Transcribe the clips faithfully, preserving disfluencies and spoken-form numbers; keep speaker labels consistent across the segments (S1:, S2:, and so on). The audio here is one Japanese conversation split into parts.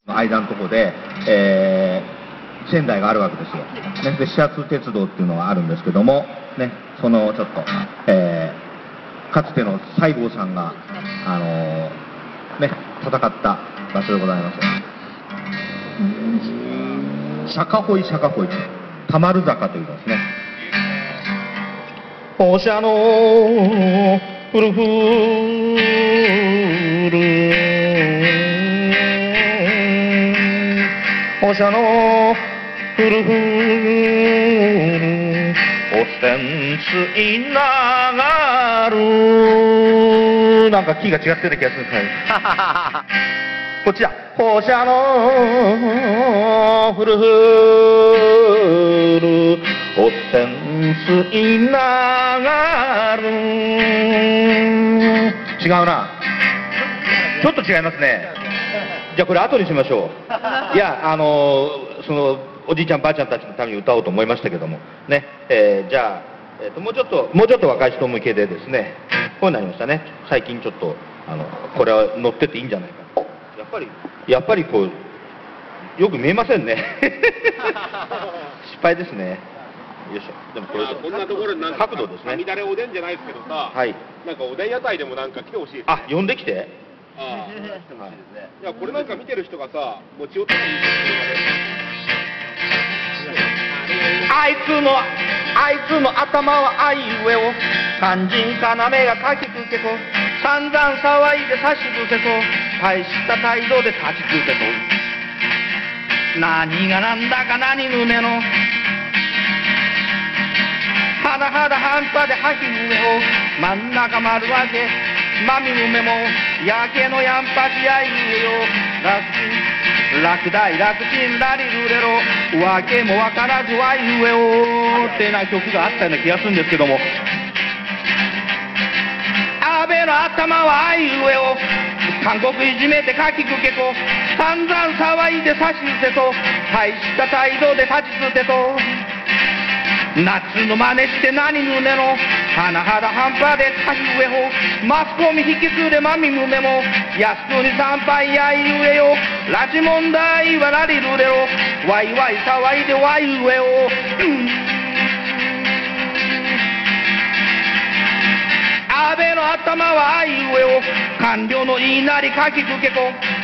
S1: 間のところで、えー、仙台があるわけですよ、ね、で始発鉄道っていうのがあるんですけども、ね、そのちょっと、えー、かつての西郷さんが、あのーね、戦った場所でございます。釈迦堀釈迦堀田丸坂というですね。放射のフルフル放射のフルフル汚染水流るなんかキーが違ってた気がするんですねこっちだ。放射のフルフル汚染水流る違うな。ちょっと違いますね。じゃあこれ後にしましょう。いや、あのそのおじいちゃんばあちゃんたちのために歌おうと思いましたけどもね、えー、じゃあ、えー、ともうちょっともうちょっと若い人向けでですね、こうなりましたね。最近ちょっとあのこれは乗ってっていいんじゃないか。やっぱりやっぱりこうよく見えませんね。失敗ですね。よいしょ。でもこれ
S2: こんなところになんか
S1: 角度ですね。
S2: 乱れおでんじゃないですけどさ、
S1: はい。
S2: なんかおでん屋台でもなんか来てほしいですね。
S1: あ、呼んできて。
S2: ああ、いやこれなんか見てる人がさ、持ち寄ったらいいですよ。
S1: あいつのあいつの頭はあいうえを肝心要がかきつけと散々騒いで差し伏せと大した態度で立ちつけと何がなんだか何ぬねのはだはだ半端で吐き胸を真ん中丸分けまみむめもやけのやんぱしあいうえよ楽ち楽大楽ちんラリルレロわけもわからずあいうえおってな曲があったような気がするんですけども、安倍の頭はあいうえお韓国いじめてかきくけと散々騒いで差し捨てと大した態度で立ちつてと夏の真似して何ぬねの甚だ半端であいうえほマスコミ引き連れまみむめも靖国参拝やいうえよ拉致問題はラリルレロワイワイ騒いでわいうえお、うん安倍の頭はあいうえお官僚の言いなりかきくけと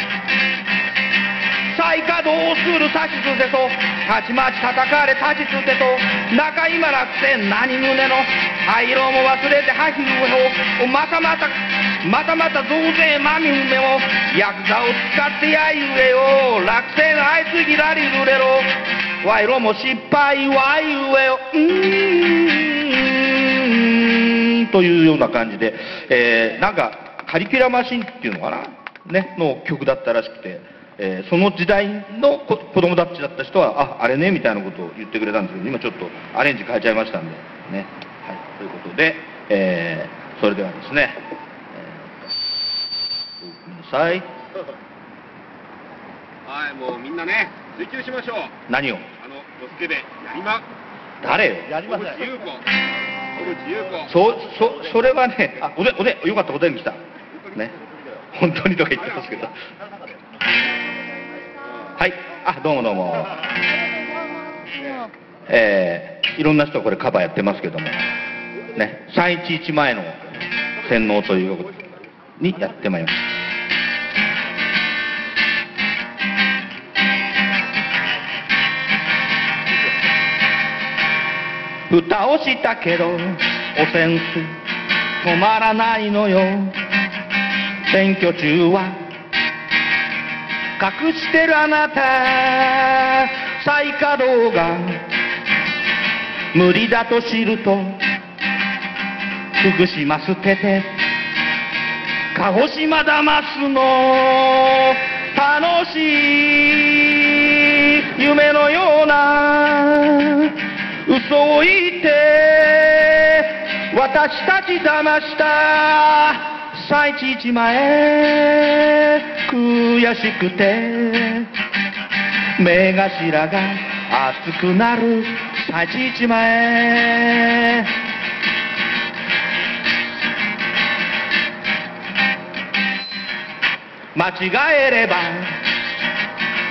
S1: 再稼働するさしすせとたちまち叩かれ立ちつてと中今楽天何ぬねの灰色も忘れてはひうえほまたまたまたまた増税まみうめもヤクザを使ってやいうえよ楽天相次ぎらりるれろ賄賂も失敗わいうえようーんというような感じで、えー、なんかカリキュラマシンっていうのかなねの曲だったらしくて、えー、その時代の子供たちだった人はああれねみたいなことを言ってくれたんですけど、今ちょっとアレンジ変えちゃいましたんでね、はい、ということで、えー、それではですね、えー、ごめんなさい。
S2: はい、もうみんなね追求しましょう。
S1: 何を？
S2: あのボスケでやりま
S1: 誰よ？やりません。
S2: 小渕優子。小渕優子。
S1: そそそれはね、あおでおでよかったおでん来たね。本当にとか言ってますけど。はい、あ、どうもどうも。えー、いろんな人これカバーやってますけども、ね、さんいちいち前の洗脳ということにやってまいりました。蓋をしたけど、汚染水止まらないのよ。選挙中は隠してるあなた再稼働が無理だと知ると福島捨てて鹿児島騙すの楽しい夢のような嘘を言って私たち騙したさんいちいちまえ悔しくて目頭が熱くなるさんいちいちまえ間違えれば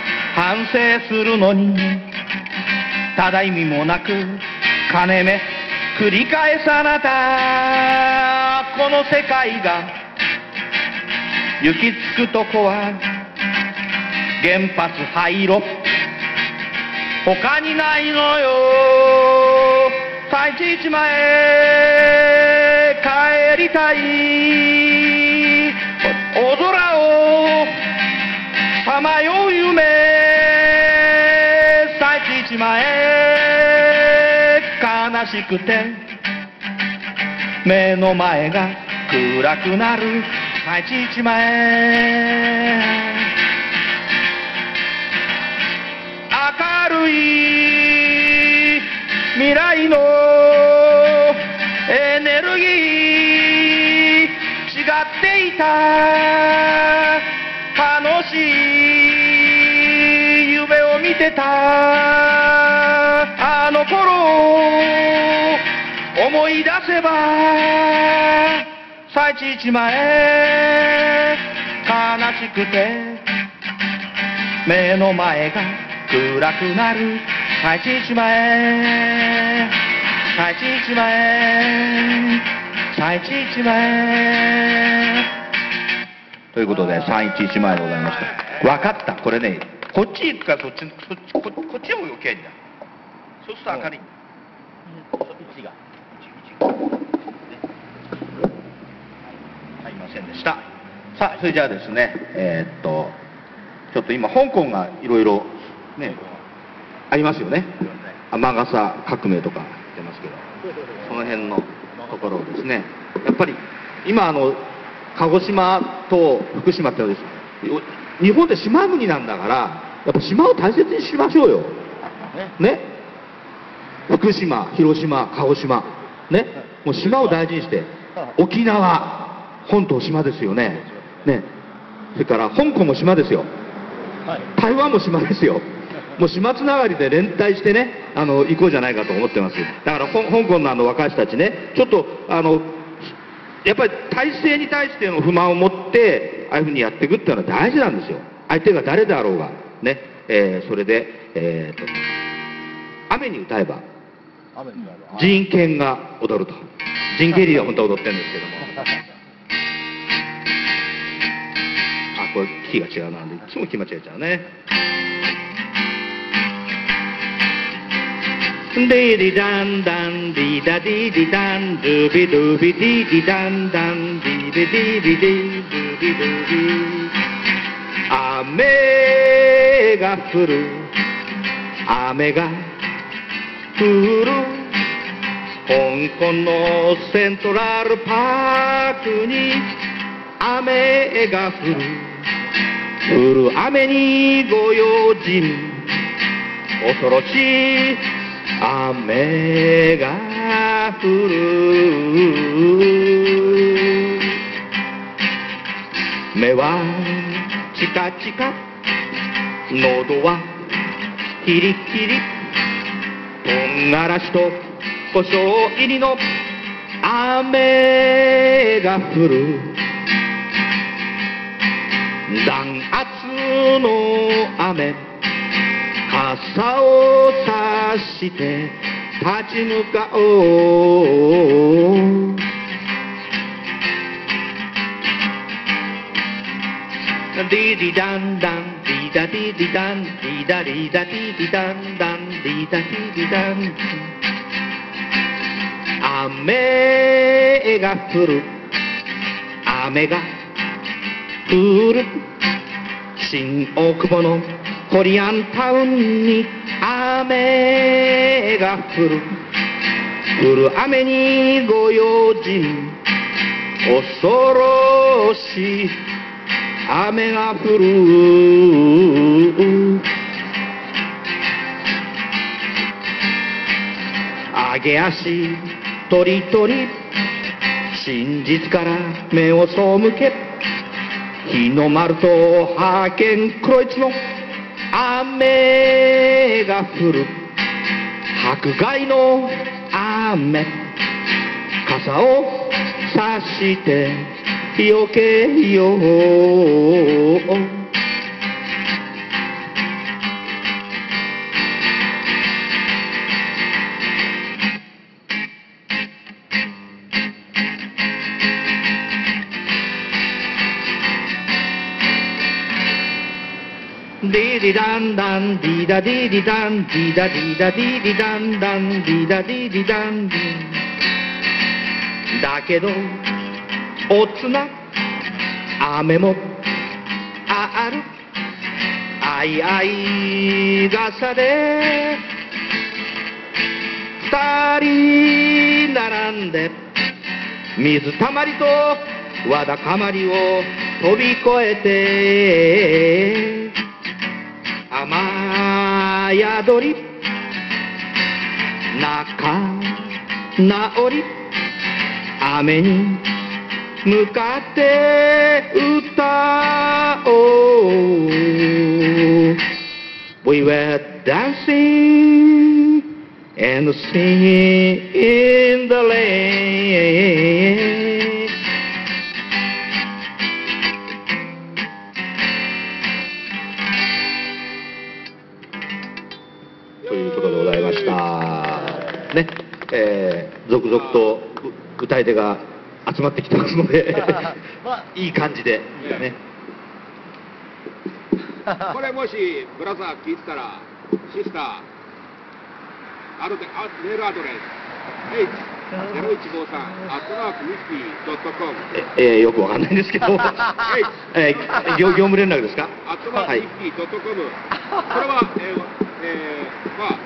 S1: 完成するのにただ意味もなく金目繰り返すあなた、この世界が行き着くとこは原発廃炉他にないのよ。さいちいちまへ帰りたい、大空をさまよう夢、さいちいちまへ悲しくて目の前が暗くなる、さいちいちまへ明るい未来のエネルギー違っていた、楽しい夢を見てたあの頃思い出せば、さいちいちまへ悲しくて目の前が暗くなる、さいちいちまへさいちいちまへさいちいちまへということでさんいちいちまへでございました。分かった、これね、こっち行くかそっち、そっち こ, こっちの方が余計んだ。そうすると明るい。いちがはい、いませんでした。さあそれじゃあですね、えー、っとちょっと今香港がいろいろねありますよね。雨傘革命とか言ってますけど、その辺のところをですね、やっぱり今あの鹿児島と福島ってです日本って島国なんだから、やっぱ島を大切にしましょうよ。ね。福島、広島、鹿児島、ね。もう島を大事にして、沖縄、本島島ですよね。ね。それから香港も島ですよ。台湾も島ですよ。もう島つながりで連帯してね、あの行こうじゃないかと思ってます。だから香港のあの若い人たちね、ちょっとあのやっぱり体制に対しての不満を持ってああいうふうにやっていくっていうのは大事なんですよ。相手が誰であろうがね、えー、それで、えー、と雨に歌えば人権が踊ると、ジンケリーは本当は踊ってるんですけどもあ、これキーが違うなんでいつも気間違えちゃうね。ディディダンダンディダディディダンドゥビドゥビディディダンダンディビディビディドゥビドゥビ、雨が降る雨が降る香港のセントラルパークに雨が降る、降る雨にご用心、恐ろしい雨が降る、目はチカチカ喉はキリキリ、唐辛子と胡椒入りの雨が降る、弾圧の雨、傘を差して立ち向かおう、ディディダンダンディダディディダンディダリダディディダンダンディダディディダン、雨が降る雨が降る、新大久保のコリアンタウンに雨が降る、降る雨にご用心、恐ろしい雨が降る、上げ足とりとり真実から目を背け、日の丸とハーケンクロイツの雨が降る、迫害の雨、傘を差してよけよう、 ディディダンダンディダディディダンディダディダディディダンダンディダディディダンディだけどおつな雨もあるあいあい傘で二人並んで水たまりとわだかまりを飛び越えて雨宿り仲直り雨に向かって歌おう We were dancing and singing in the lane ということでございましたね、えー、続々と歌い手が集まってきてますのでいい感じでね
S2: これもしブラザー聞いてたらシスターあるであメールアドレス エイチゼロいちごさん アットマークウィスキー ドットコム
S1: ええよくわかんないんですけどえー、業務連絡ですか
S2: アットマークウィスキー ドットコム これはえー、えー、まあ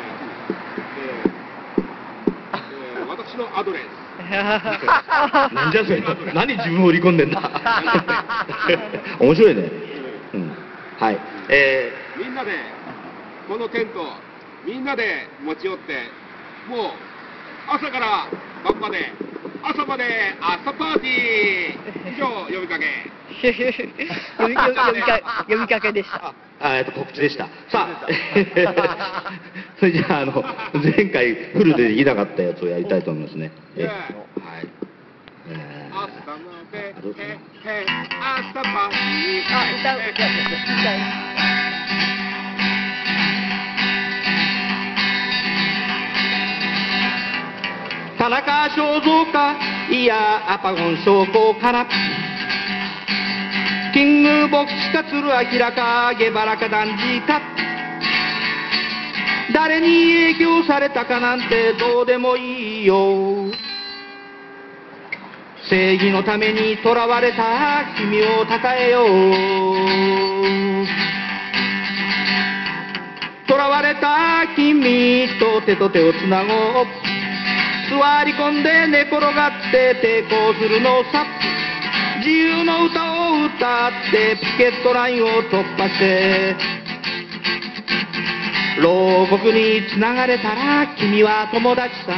S2: えーえー、私のアドレス
S1: なんじゃそれ何自分を売り込んでんだ面白いね、うん、はい、え
S2: ー、みんなでこのテントみんなで持ち寄ってもう朝から晩まで朝まで朝パーティー以上呼びかけ
S3: 呼びかけ呼びかけでした。
S1: あ、えっと告知でした。さあ、それじゃああの前回フルでできなかったやつをやりたいと思いますね。えはい。
S2: えー、朝までへへ朝パーティー。
S3: あ、歌う歌う。
S1: 田中正造かいやアパゴン将校からキング牧師か鶴明かゲバラかダンジか誰に影響されたかなんてどうでもいいよ正義のために囚われた君をたたえよう囚われた君と手と手をつなごう座り込んで寝転がって抵抗するのさ自由の歌を歌ってピケットラインを突破して牢獄につながれたら君は友達さ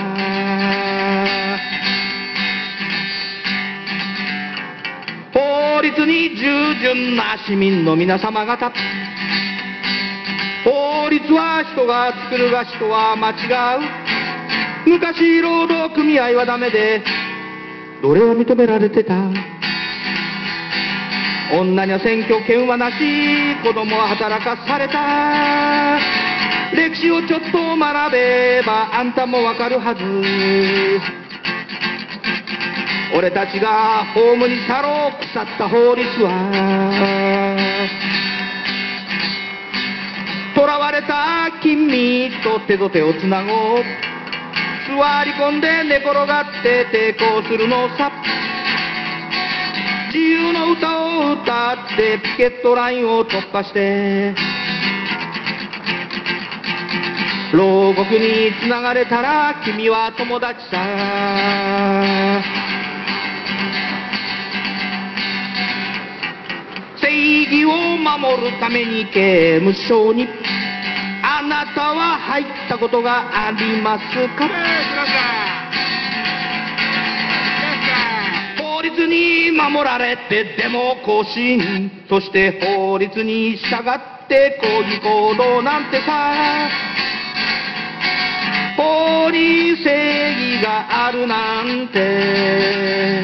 S1: 法律に従順な市民の皆様方法律は人が作るが人は間違う昔労働組合はダメで奴隷は認められてた女には選挙権はなし子供は働かされた歴史をちょっと学べばあんたもわかるはず俺たちがホームに去ろう腐った法律は囚われた君と手と手をつなごう座り込んで寝転がって抵抗するのさ自由の歌を歌ってピケットラインを突破して牢獄につながれたら君は友達さ正義を守るために刑務所にあなたは入ったことがありますか法律に守られてデモ行進そして法律に従って抗議行動なんてさ法に正義があるなんて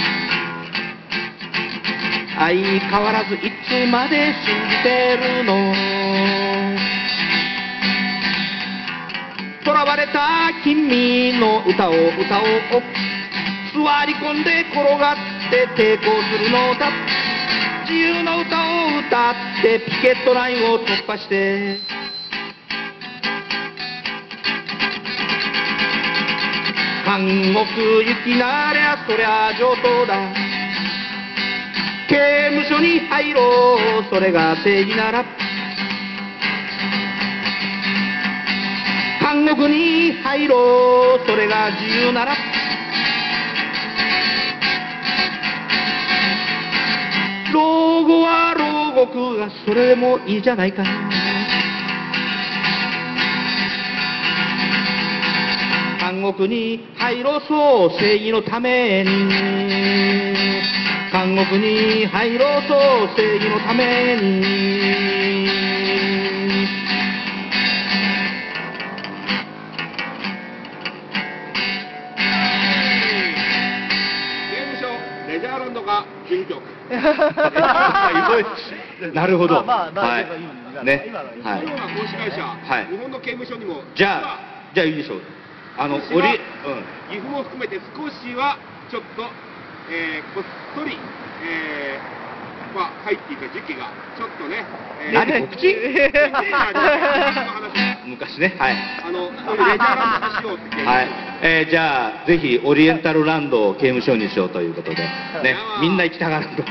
S1: 相変わらずいつまで信じてるの囚われた君の歌を歌おう座り込んで転がって抵抗するのだ自由の歌を歌ってピケットラインを突破して監獄行きなりゃそりゃ上等だ刑務所に入ろうそれが正義なら監獄に入ろうそれが自由なら老後は牢獄がそれでもいいじゃないか監獄に入ろうそう正義のために監獄に入ろうそう正義のために
S2: 刑務所レジャーランドが準局
S1: なるほど。
S3: まあまあまあ
S1: はい
S3: でも今の
S1: ね
S3: 今の
S1: はい
S2: このような投資会社、
S1: はい
S2: 日本の刑務所にも
S1: じゃあじゃあいいでしょう。あの
S2: 実は
S1: オリうん
S2: 岐阜も含めて少しはちょっと、えーこっそり、えーまあ、入っていた時期がちょっとね、えー
S1: 何告知
S2: 話
S1: 昔ねはい。
S2: あのそういうレジャーランドにしようって
S1: はい、えーじゃあぜひオリエンタルランドを刑務所にしようということで、ね、みんな行きたがると。
S2: 刑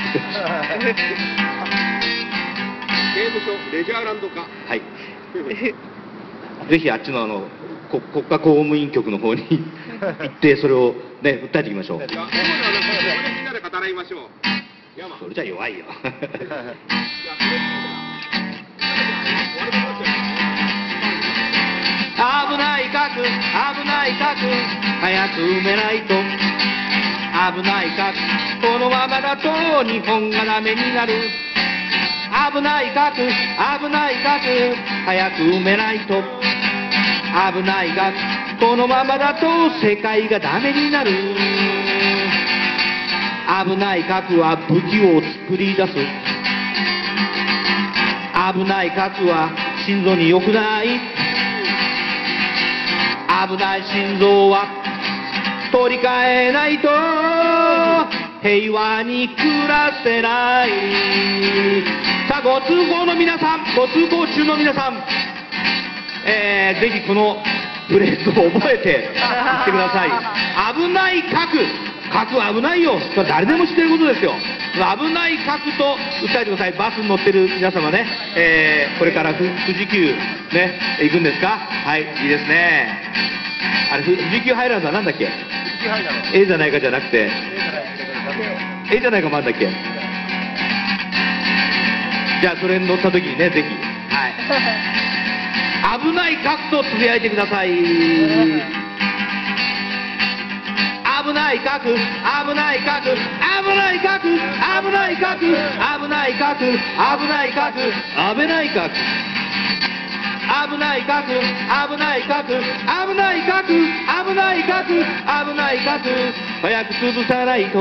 S2: 務所レジャーランド化
S1: はい。ぜひあっちのあのこ国家公務員局の方に行ってそれをね訴えていきましょう。
S2: じゃあここではなくてここでみんなで語らいましょう山
S1: それじゃ弱いよ。
S2: じゃあそれでいいから終わりましょう
S1: 危ない核危ない核早く埋めないと危ない核このままだと日本がダメになる危ない核危ない核早く埋めないと危ない核このままだと世界がダメになる危ない核は武器を作り出す危ない核は心臓に良くない危ない心臓は取り替えないと平和に暮らせないさあご通行の皆さんご通行中の皆さん、えー、ぜひこのフレーズを覚えて言ってください危ない核核危ないよそれ誰でも知ってることですよ危ない核と訴えてくださいバスに乗ってる皆様ね、えー、これから富士急ね行くんですかはいいいですねあれ富士急ハイランドはなんだっけええじゃないかじゃなくてええじゃないかもあんだっけじゃあそれに乗った時にねぜひはい危ない核とつぶやいてください危ない核危ない核危ない核危ない核危ない核危ない核危ない核危ない核危ない核危ない核危ない核危ない核早く潰さないと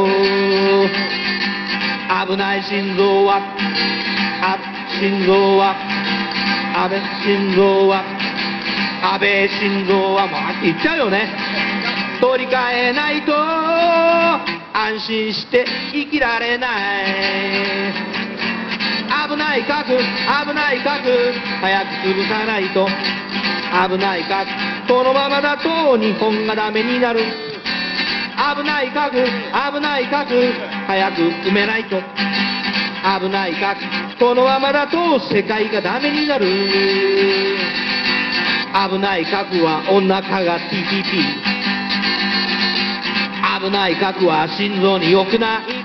S1: 危ない心臓はあ心臓は安倍心臓は安倍心臓はもうって言っちゃうよね取り替えないと安心して生きられない危ない核危ない核早く潰さないと危ない核このままだと日本がダメになる危ない核危ない核早く埋めないと危ない核このままだと世界がダメになる危ない核はお腹が ティーピーピー 危ない核は心臓に良くない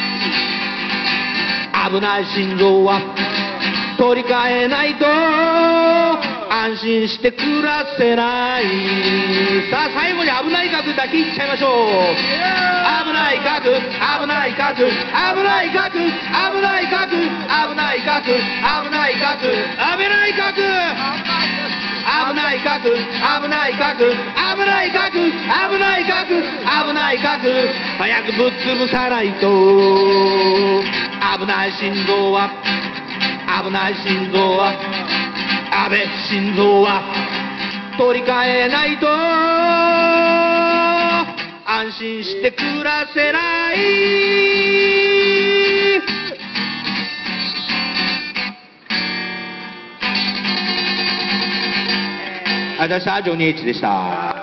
S1: 危ない心臓は取り替えないと安心して暮らせないさあ最後に危ない核だけ言っちゃいましょう危ない核危ない核危ない核危ない核危ない核危ない核危ない核危ない核危ない核危ない核危ない核危ない核早くぶっ潰さないと危ない心臓は危ない心臓は安倍心臓は取り替えないと安心して暮らせないありがとうございました。ジョニーエイチでした。